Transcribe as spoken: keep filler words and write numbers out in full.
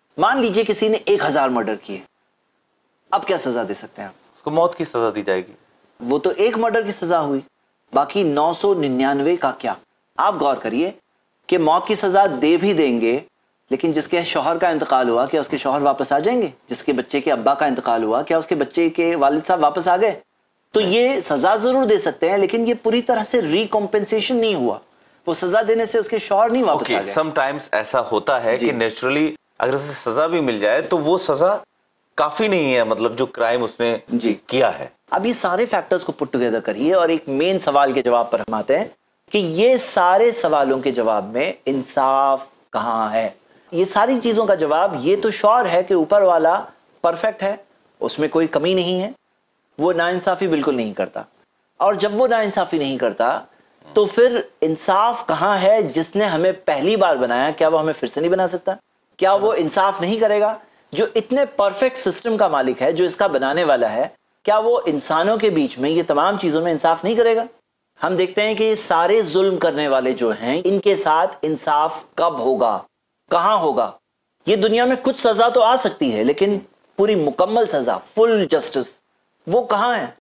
मान लीजिए किसी ने एक हजार मर्डर किए, अब क्या सजा दे सकते हैं आप? उसको मौत की सजा दी जाएगी। वो तो एक मर्डर की सजा हुई, बाकी नौ सौ निन्यानवे का क्या? आप गौर करिए कि मौत की सजा दे भी देंगे, लेकिन जिसके शौहर का इंतकाल हुआ क्या उसके शौहर वापस आ जाएंगे? जिसके बच्चे के अब्बा का इंतकाल हुआ क्या उसके बच्चे के वालिद साहब वापस आ गए? तो ये सजा जरूर दे सकते हैं, लेकिन ये पूरी तरह से रिकॉम्पेंसेशन नहीं हुआ। वो सजा देने से उसके शौहर नहीं वापस okay, आ गए। समटाइम्स ऐसा होता है कि नेचुरली अगर उसे सजा भी मिल जाए तो वो सजा काफी नहीं है, मतलब जो क्राइम उसने जी किया है। अब ये सारे फैक्टर्स को पुट टुगेदर करिए और एक मेन सवाल के जवाब पर हम आते हैं कि ये सारे सवालों के जवाब में इंसाफ कहाँ है? ये सारी चीजों का जवाब ये तो श्योर है कि ऊपर वाला परफेक्ट है, उसमें कोई कमी नहीं है, वो नाइंसाफी बिल्कुल नहीं करता। और जब वो नाइंसाफी नहीं करता तो फिर इंसाफ कहाँ है? जिसने हमें पहली बार बनाया, क्या वो हमें फिर से नहीं बना सकता? क्या वो इंसाफ नहीं करेगा? जो इतने परफेक्ट सिस्टम का मालिक है, जो इसका बनाने वाला है, क्या वो इंसानों के बीच में ये तमाम चीजों में इंसाफ नहीं करेगा? हम देखते हैं कि सारे जुल्म करने वाले जो हैं, इनके साथ इंसाफ कब होगा, कहां होगा? ये दुनिया में कुछ सजा तो आ सकती है, लेकिन पूरी मुकम्मल सजा, फुल जस्टिस, वो कहां है?